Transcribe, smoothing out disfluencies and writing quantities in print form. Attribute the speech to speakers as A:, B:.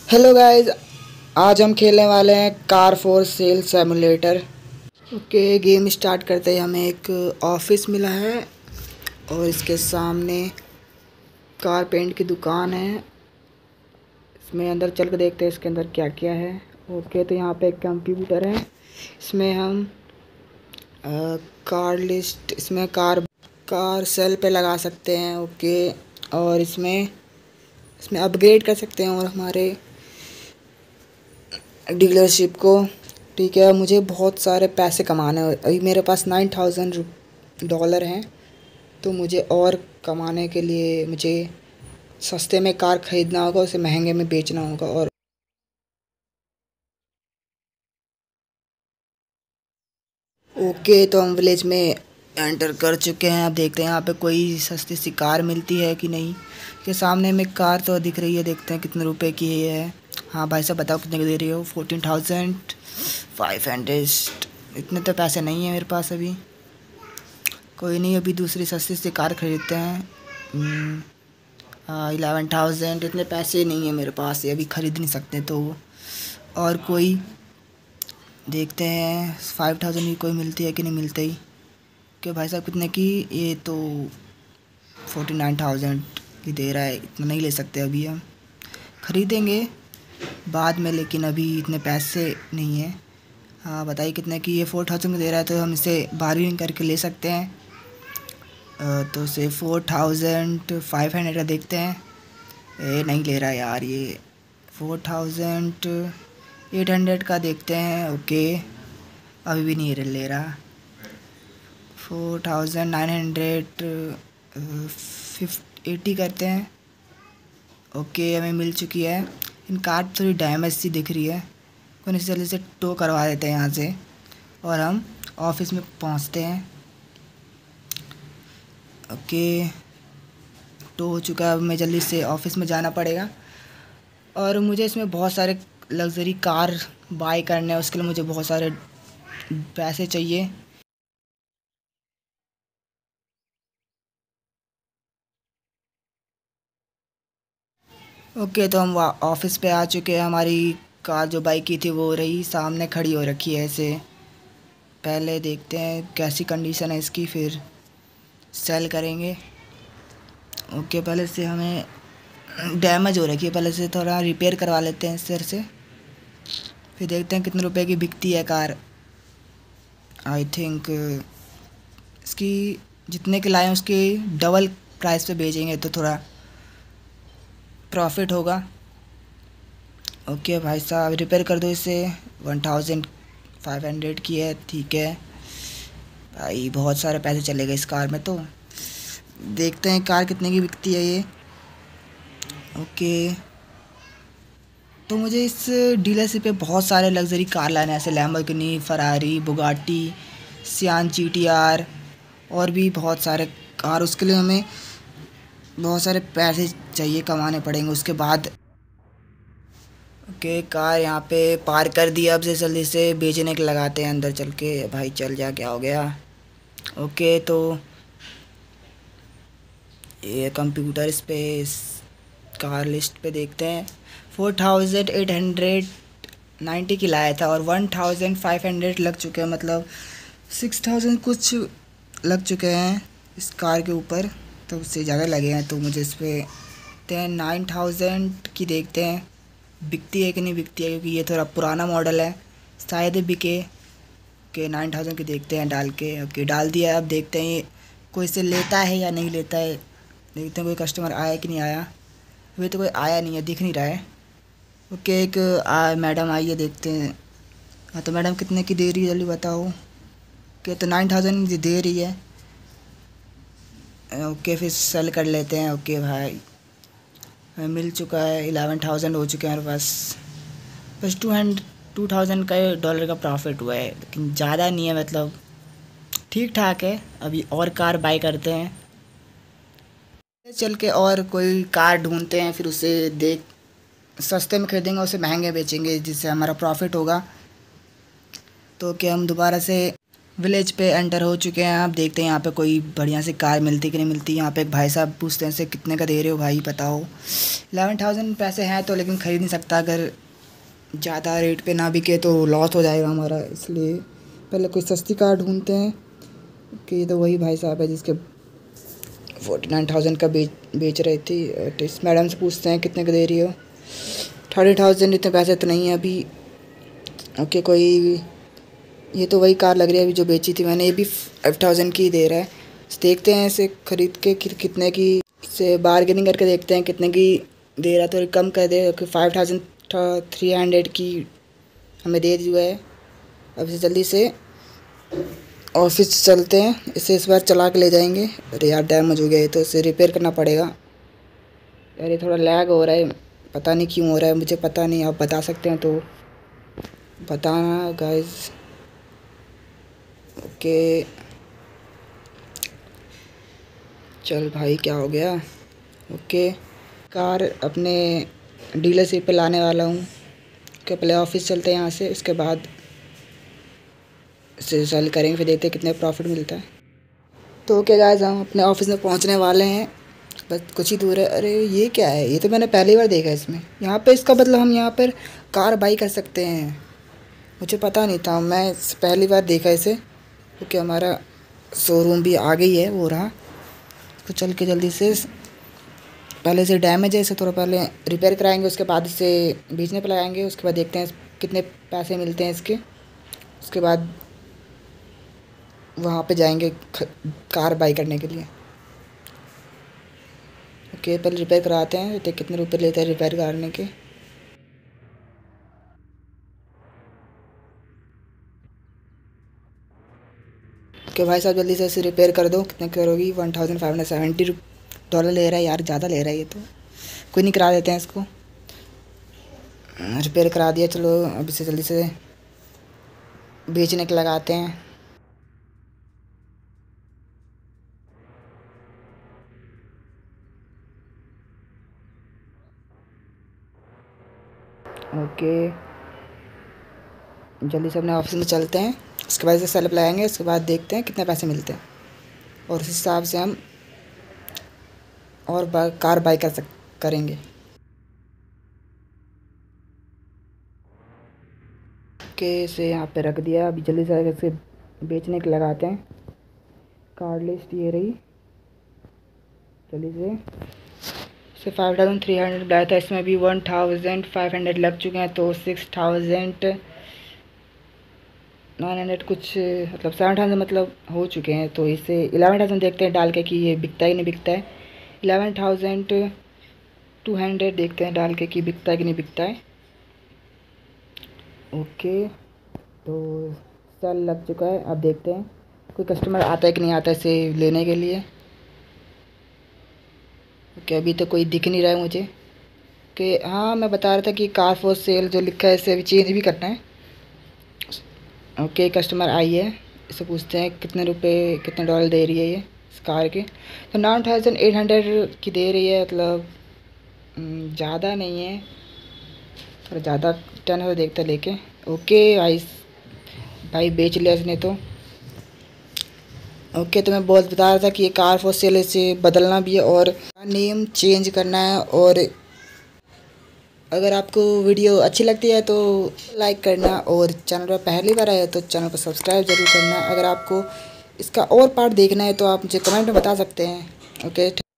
A: Hello guys, आज हम खेलने वाले हैं car for sale simulator. Okay, game start करते ही हमें एक ऑफिस मिला है और इसके सामने कार पेंट की दुकान है। इसमें अंदर चल के देखते हैं इसके अंदर क्या क्या है। ओके, तो यहाँ पे एक कंप्यूटर है। इसमें हम कार लिस्ट, इसमें कार सेल पे लगा सकते हैं। ओके, और इसमें अपग्रेड कर सकते हैं और हमारे डीलरशिप को। ठीक है, मुझे बहुत सारे पैसे कमाने हैं। अभी मेरे पास $9,000 हैं, तो मुझे और कमाने के लिए मुझे सस्ते में कार ख़रीदना होगा, उसे महंगे में बेचना होगा। और ओके, तो हम विलेज में एंटर कर चुके हैं। अब देखते हैं यहाँ पे कोई सस्ती सी कार मिलती है कि नहीं। के सामने में कार तो दिख रही है, देखते हैं कितने रुपए की है। हाँ भाई साहब, बताओ कितने की दे रही हो। 14,500। इतने तो पैसे नहीं है मेरे पास अभी। कोई नहीं, अभी दूसरी सस्ती सी कार खरीदते हैं। 11,000। इतने पैसे नहीं है मेरे पास, अभी ख़रीद नहीं सकते। तो और कोई देखते हैं 5,000 की कोई मिलती है कि नहीं मिलती ही। कि भाई साहब कितने की, ये तो 49,000 की दे रहा है। इतना नहीं ले सकते अभी, हम ख़रीदेंगे बाद में, लेकिन अभी इतने पैसे नहीं है। हाँ बताइए कितने की। ये 4,000 की दे रहा है, तो हम इसे बार्गेनिंग करके ले सकते हैं। तो इसे 4,500 का देखते हैं। ये नहीं ले रहा यार, ये 4,800 का देखते हैं। ओके, अभी भी नहीं ले रहा। 4,980 करते हैं। ओके, हमें मिल चुकी है। इन कार थोड़ी डैमेज सी दिख रही है, कोई नहीं जल्दी से टो करवा देते हैं यहाँ से और हम ऑफिस में पहुँचते हैं। ओके, टो हो चुका है। अब मैं जल्दी से ऑफिस में जाना पड़ेगा और मुझे इसमें बहुत सारे लग्जरी कार बाय करने हैं। उसके लिए मुझे बहुत सारे पैसे चाहिए। ओके, तो हम ऑफिस पे आ चुके हैं। हमारी कार जो बाइक की थी वो रही सामने खड़ी हो रखी है। इसे पहले देखते हैं कैसी कंडीशन है इसकी, फिर सेल करेंगे। ओके, पहले से हमें डैमेज हो रखी है, पहले से थोड़ा रिपेयर करवा लेते हैं सिर से, फिर देखते हैं कितने रुपए की बिकती है कार। आई थिंक इसकी जितने के लाए उसके डबल प्राइस पे बेचेंगे तो थोड़ा प्रॉफिट होगा। ओके भाई साहब, रिपेयर कर दो इसे। 1,500 की है, ठीक है भाई। बहुत सारे पैसे चले गए इस कार में। तो देखते हैं कार कितने की बिकती है ये। ओके, तो मुझे इस डीलरशिप पे बहुत सारे लग्जरी कार लाने हैं, ऐसे Lamborghini, Ferrari, Bugatti, Sian GTR और भी बहुत सारे कार। उसके लिए हमें बहुत सारे पैसे चाहिए, कमाने पड़ेंगे उसके बाद। ओके, कार यहाँ पे पार्क कर दिया। अब से जल्दी से बेचने के लगाते हैं अंदर चल के। भाई चल जा, क्या हो गया। ओके, तो ये कंप्यूटर इस पे कार लिस्ट पे देखते हैं। 4,890 की लाया था और 1,500 लग चुके हैं, मतलब 6,000 कुछ लग चुके हैं इस कार के ऊपर। तो उससे ज़्यादा लगे हैं, तो मुझे इस पर 9,000 की देखते हैं बिकती है कि नहीं बिकती है, क्योंकि ये थोड़ा पुराना मॉडल है, शायद बिके। के 9,000 की देखते हैं डाल के। ओके, डाल दिया। अब देखते हैं कोई इसे लेता है या नहीं लेता है। देखते हैं कोई कस्टमर आया कि नहीं आया। अभी तो कोई आया नहीं है, दिख नहीं रहा है। ओके, एक मैडम आई है, देखते हैं। हाँ, तो मैडम कितने की दे रही है जल्दी बताओ। ओके, तो 9,000 दे रही है। ओके, फिर सेल कर लेते हैं। ओके भाई, हमें मिल चुका है। 11,000 हो चुके हैं हमारे पास। बस 2,000 का डॉलर का प्रॉफिट हुआ है, लेकिन ज़्यादा नहीं है, मतलब ठीक ठाक है। अभी और कार बाय करते हैं, चल के और कोई कार ढूंढते हैं, फिर उसे देख सस्ते में खरीदेंगे, उसे महंगे बेचेंगे, जिससे हमारा प्रॉफिट होगा। तो क्या हम दोबारा से विलेज पे एंटर हो चुके हैं। आप देखते हैं यहाँ पे कोई बढ़िया सी कार मिलती कि नहीं मिलती। यहाँ पे एक भाई साहब पूछते हैं से कितने का दे रहे हो भाई बताओ। 11,000 पैसे हैं तो, लेकिन ख़रीद नहीं सकता। अगर ज़्यादा रेट पे ना बिके तो लॉस हो जाएगा हमारा, इसलिए पहले कोई सस्ती कार ढूंढते हैं। कि ये तो वही भाई साहब है जिसके 49,000 का बेच रही थी। तो इस मैडम से पूछते हैं कितने का दे रही हो। 30,000 इतने पैसे तो नहीं है अभी। ओके कोई, ये तो वही कार लग रही है अभी जो बेची थी मैंने। ये भी 5,000 की दे रहा है। देखते हैं इसे ख़रीद के कितने की, से बार्गेनिंग करके देखते हैं कितने की दे रहा, तो कम कर दे। 5,300 की हमें दे दिया है। अब इसे जल्दी से ऑफिस चलते हैं। इसे इस बार चला के ले जाएंगे। अरे यार डैमेज हो गया है तो इसे रिपेयर करना पड़ेगा। यार ये थोड़ा लैग हो रहा है, पता नहीं क्यों हो रहा है, मुझे पता नहीं। आप बता सकते हैं तो बताना गाइस। ओके चल भाई क्या हो गया। ओके कार अपने डीलरशिप पे लाने वाला हूँ। ओके पहले ऑफिस चलते हैं यहाँ से, उसके बाद इसे सेल करेंगे, फिर देखते हैं कितने प्रॉफिट मिलता है। तो ओके गाइस हम अपने ऑफिस में पहुँचने वाले हैं, बस कुछ ही दूर है। अरे ये क्या है, ये तो मैंने पहली बार देखा है इसमें। यहाँ पे इसका मतलब हम यहाँ पर कार बाई कर सकते हैं, मुझे पता नहीं था। मैं पहली बार देखा इसे। क्योंकि हमारा शोरूम भी आ गई है, वो रहा। तो चल के जल्दी से, पहले से डैमेज है इसे थोड़ा पहले रिपेयर कराएंगे, उसके बाद इसे बेचने पर लगाएंगे। उसके बाद देखते हैं कितने पैसे मिलते हैं इसके। उसके बाद वहाँ पे जाएंगे कार बाई करने के लिए। ओके पहले रिपेयर कराते हैं, तो कितने रुपए लेते हैं रिपेयर करने के। ओके भाई साहब जल्दी से इसे रिपेयर कर दो। कितने करोगी। $1,570 ले रहा है यार, ज़्यादा ले रहा है ये तो। कोई नहीं, करा देते हैं इसको। रिपेयर करा दिया। चलो अब इसे जल्दी से बेचने के लगाते हैं। ओके जल्दी से अपने ऑफिस में चलते हैं। उसके बाद इसे सेल लगाएंगे, उसके बाद देखते हैं कितने पैसे मिलते हैं, और उस हिसाब से हम और कार बाई करेंगे। ओके इसे यहाँ पे रख दिया। अभी जल्दी से इसे बेचने के लगाते हैं। कार्ड लिस्ट ये रही, जल्दी से। इसे 5,300 डाला था, इसमें भी 1,500 लग चुके हैं, तो 6,900 कुछ, मतलब 7,000 मतलब हो चुके हैं। तो इसे 11,000 देखते हैं डाल के कि ये बिकता है कि नहीं बिकता है। 11,200 देखते हैं डाल के कि बिकता है कि नहीं बिकता है। ओके तो सेल लग चुका है। अब देखते हैं कोई कस्टमर आता है कि नहीं आता है इसे लेने के लिए। ओके अभी तो कोई दिख नहीं रहा है मुझे। कि हाँ मैं बता रहा था कि कार फॉर सेल जो लिखा है इसे अभी चेंज भी करना है। ओके कस्टमर आई है, इसे पूछते हैं कितने रुपए कितने $, दे रही है ये इस कार के। तो 9,800 की दे रही है, मतलब ज़्यादा नहीं है, थोड़ा ज़्यादा 10 देखते लेके। ओके भाई बेच लिया इसने तो। ओके तो मैं बहुत बता रहा था कि ये कार फॉर सेल, इसे बदलना भी है और नेम चेंज करना है। और अगर आपको वीडियो अच्छी लगती है तो लाइक करना, और चैनल पर पहली बार आए तो चैनल को सब्सक्राइब ज़रूर करना। अगर आपको इसका और पार्ट देखना है तो आप मुझे कमेंट में बता सकते हैं। ओके।